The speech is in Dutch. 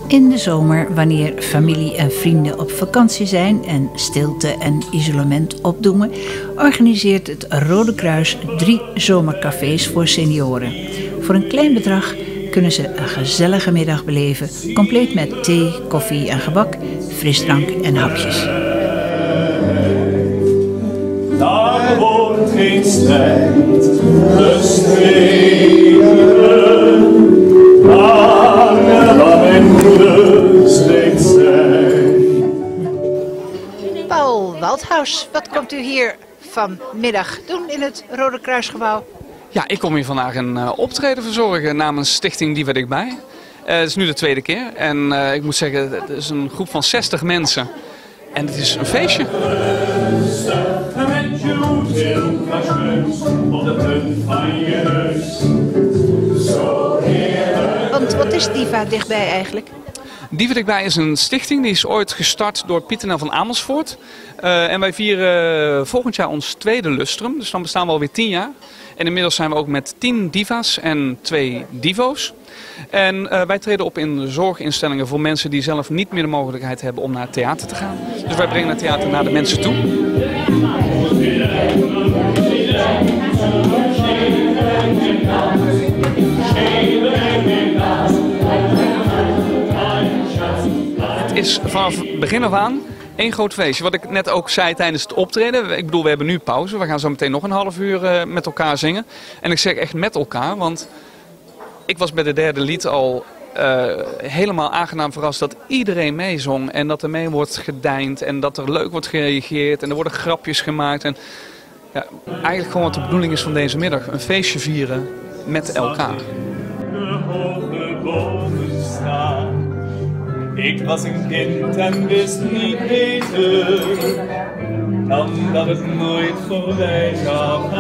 In de zomer, wanneer familie en vrienden op vakantie zijn en stilte en isolement opdoemen, organiseert het Rode Kruis 3 zomercafés voor senioren. Voor een klein bedrag kunnen ze een gezellige middag beleven, compleet met thee, koffie en gebak, frisdrank en hapjes. Daar woont geen slijt, gestreden, waar mijn rustig zijn. Paul Waldhaus, wat komt u hier vanmiddag doen in het Rode Kruisgebouw? Ja, ik kom hier vandaag een optreden verzorgen namens Stichting Die Werd Ik Bij. Het is nu de tweede keer en ik moet zeggen, het is een groep van 60 mensen en het is een feestje. Want wat is Diva Dichtbij eigenlijk? Die Werd Ik Bij is een stichting, die is ooit gestart door Pieter Nel van Amersfoort. En wij vieren volgend jaar ons tweede lustrum, dus dan bestaan we alweer 10 jaar. En inmiddels zijn we ook met 10 diva's en 2 divo's. En wij treden op in zorginstellingen voor mensen die zelf niet meer de mogelijkheid hebben om naar het theater te gaan. Dus wij brengen het theater naar de mensen toe. Het is vanaf begin af aan één groot feestje. Wat ik net ook zei tijdens het optreden. Ik bedoel, we hebben nu pauze. We gaan zo meteen nog een half uur met elkaar zingen. En ik zeg echt met elkaar, want ik was bij de derde lied al helemaal aangenaam verrast dat iedereen meezong. En dat er mee wordt gedeind en dat er leuk wordt gereageerd. En er worden grapjes gemaakt. En ja, eigenlijk gewoon wat de bedoeling is van deze middag. Een feestje vieren met elkaar. Ik was een kind en wist niet beter dan dat het nooit voorbij zou gaan.